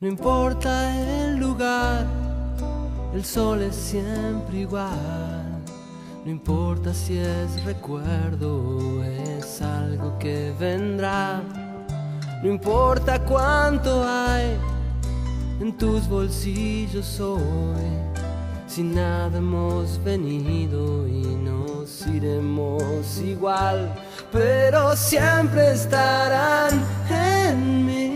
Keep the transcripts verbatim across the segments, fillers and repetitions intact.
No importa el lugar, el sol es siempre igual. No importa si es recuerdo o es algo que vendrá. No importa cuánto hay en tus bolsillos hoy, si nada hemos venido y nos iremos igual, pero siempre estarán en mí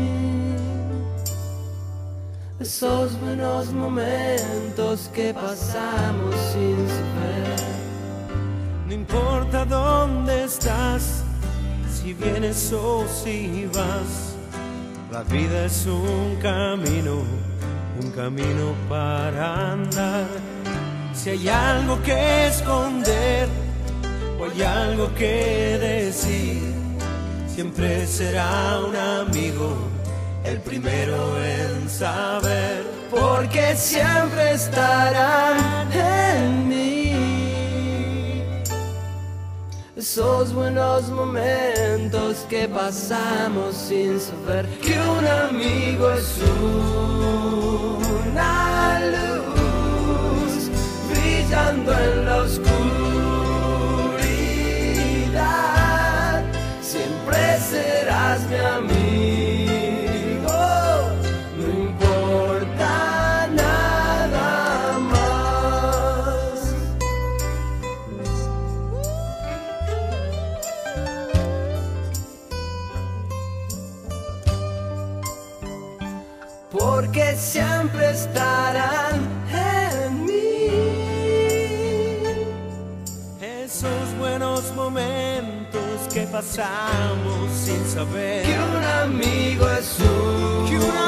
esos buenos momentos que pasamos sin saber. No importa dónde estás, si vienes o si vas, la vida es un camino, un camino para andar. Si hay algo que esconder o hay algo que decir, siempre será un amigo el primero en saber, porque siempre estarán en mí esos buenos momentos que pasamos sin saber que un amigo es una luz brillando en la oscuridad. Siempre serás mi amigo. Porque siempre estarán en mí esos buenos momentos que pasamos sin saber que un amigo es un, que un